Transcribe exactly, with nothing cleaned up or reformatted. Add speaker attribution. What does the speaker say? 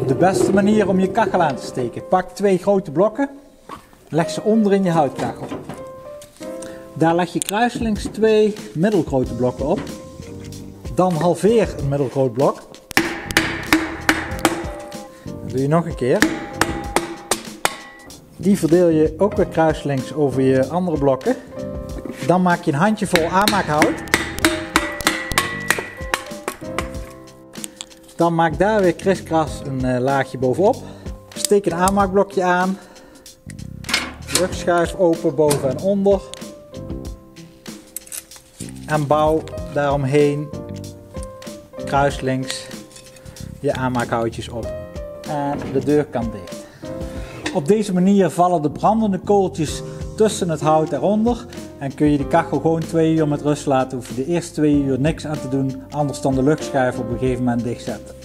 Speaker 1: De beste manier om je kachel aan te steken. Pak twee grote blokken, leg ze onder in je houtkachel. Daar leg je kruiselings twee middelgrote blokken op. Dan halveer een middelgroot blok. Dat doe je nog een keer. Die verdeel je ook weer kruiselings over je andere blokken. Dan maak je een handjevol aanmaakhout. Dan maak daar weer kriskras een uh, laagje bovenop. Steek een aanmaakblokje aan. Luchtschijf open boven en onder. En bouw daaromheen kruiselings je aanmaakhoutjes op. En de deur kan dicht. Op deze manier vallen de brandende kooltjes tussen het hout eronder. En kun je de kachel gewoon twee uur met rust laten. Hoef je de eerste twee uur niks aan te doen. Anders dan de luchtschijf op een gegeven moment dichtzetten.